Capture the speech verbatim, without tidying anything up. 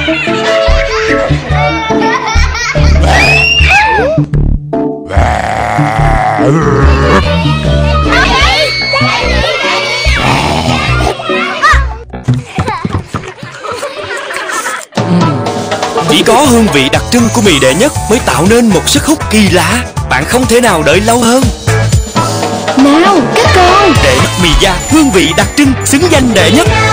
Chỉ có hương vị đặc trưng của mì đệ nhất mới tạo nên một sức hút kỳ lạ. Bạn không thể nào đợi lâu hơn. Nào các con, Đệ nhất mì gia, hương vị đặc trưng xứng danh đệ nhất.